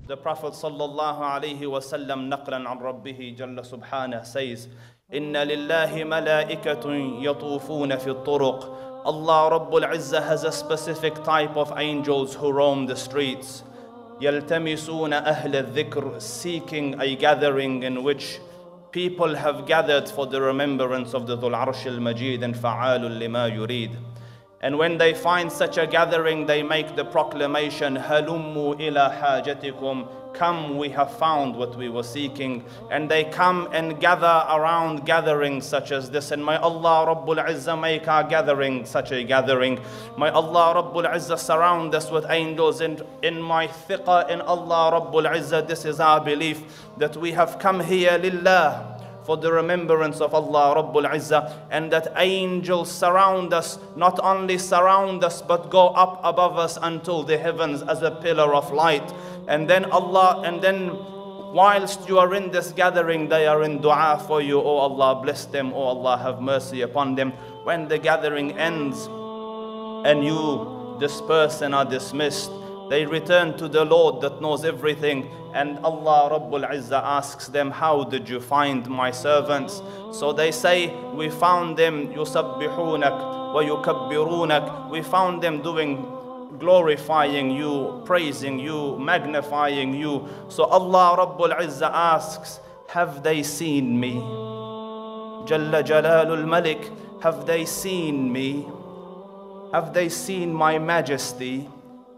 The Prophet sallallahu alayhi wa sallam naqlan an rabbihi jalla subhanah says, Inna lillahi malaikatun yatufuna fi turuq. Allah Rabbul Izzah has a specific type of angels who roam the streets. Yaltamisuna ahl al-dhikr, seeking a gathering in which people have gathered for the remembrance of the Dhul Arsh al-Majid and fa'alul lima yurid. And when they find such a gathering, they make the proclamation, Halummu ila hajatikum, come, we have found what we were seeking. And they come and gather around gatherings such as this. And may Allah Rabbul Izzah make our gathering such a gathering. May Allah Rabbul Izzah surround us with angels. And in my thiqah in Allah Rabbul Izzah, this is our belief, that we have come here lillah, for the remembrance of Allah Rabbul Izzah, and that angels surround us, not only surround us, but go up above us until the heavens as a pillar of light. And then whilst you are in this gathering, they are in dua for you. Oh Allah, bless them. Oh Allah, have mercy upon them. When the gathering ends and you disperse and are dismissed, they return to the Lord that knows everything, and Allah Rabbul Izzah asks them, how did you find my servants? So they say, we found them yusabbihunak wa yukabbirunak. We found them glorifying you, praising you, magnifying you. So Allah Rabbul Izzah asks, have they seen me? Jalla Jalalul Malik, have they seen me? Have they seen my majesty?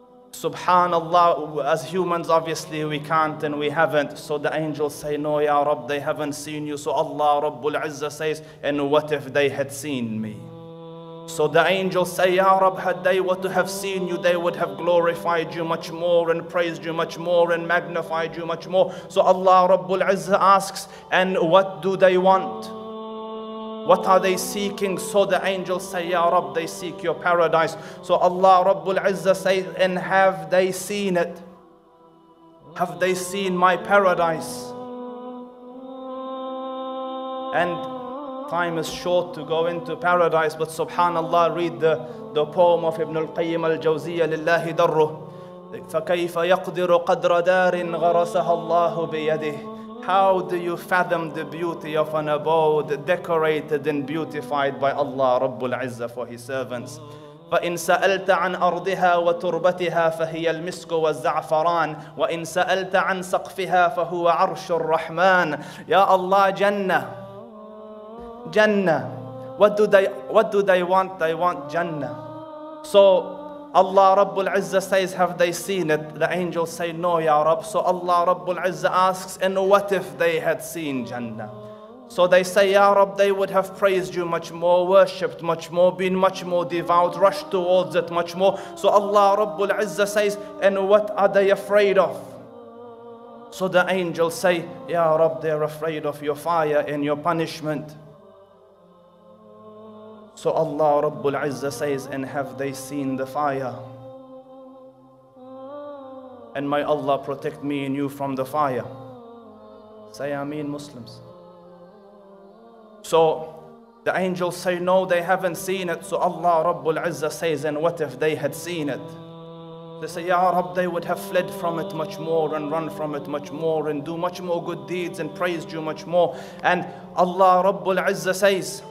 Subhanallah, as humans obviously we can't and we haven't. So the angels say, no Ya Rabb, they haven't seen you. So Allah Rabbul Izzah says, and what if they had seen me? So the angels say, Ya Rabb, had they were to have seen you, they would have glorified you much more and praised you much more and magnified you much more. So Allah Rabbul Izzah asks, and what do they want? What are they seeking? So the angels say, Ya Rabb, they seek your paradise. So Allah Rabbul Izzah says, and have they seen it? Have they seen my paradise? And time is short to go into paradise, but subhanallah, read the poem of Ibn al-Qayyim al-Jawziyya, Lillahi darruh. فَكَيْفَ يَقْدِرُ قَدْرَ دَارٍ غَرَسَهَا اللَّهُ بِيَدِهِ. How do you fathom the beauty of an abode decorated and beautified by Allah Rabbul Izzah for His servants? فإن سألت عن أرضها وتربتها فهي المسك والزعفران وإن سألت عن سقفها فهو عرش الرحمن. Ya Allah, Jannah. What do they want? They want Jannah. So Allah Rabbul Izzah says, have they seen it? The angels say, no Ya Rabb. So Allah Rabbul Izzah asks, and what if they had seen Jannah? So they say, Ya Rabb, they would have praised you much more, worshipped much more, been much more devout, rushed towards it much more. So Allah Rabbul Izzah says, and what are they afraid of? So the angels say, Ya Rabb, they're afraid of your fire and your punishment. So Allah Rabbul Izzah says, and have they seen the fire? And may Allah protect me and you from the fire. Say Ameen, Muslims. So the angels say, no, they haven't seen it. So Allah Rabbul Izzah says, and what if they had seen it? They say, Ya Rabb, they would have fled from it much more and run from it much more and do much more good deeds and praised you much more. And Allah Rabbul Izzah says,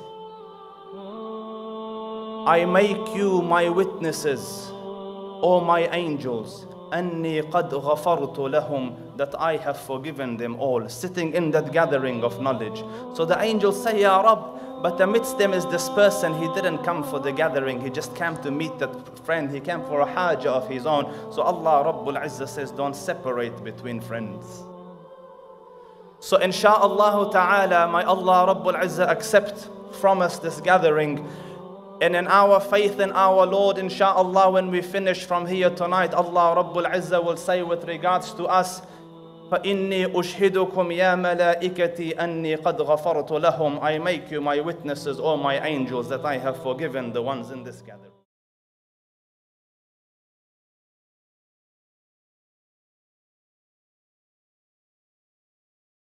I make you my witnesses, O my angels, أني قد غفرت لهم, that I have forgiven them all, sitting in that gathering of knowledge. So the angels say, Ya Rabb, but amidst them is this person, he didn't come for the gathering, he just came to meet that friend, he came for a haja of his own. So Allah Rabbul Izzah says, don't separate between friends. So insha'Allah ta'ala, may Allah Rabbul Izzah accept from us this gathering. And in our faith in our Lord, insha'Allah, when we finish from here tonight, Allah Rabbul Izzah will say with regards to us, فَإِنِّي أُشْهِدُكُمْ يَا مَلَائِكَتِي أَنِّي قَدْ غَفَرْتُ لَهُمْ. I make you my witnesses, O my angels, that I have forgiven the ones in this gathering.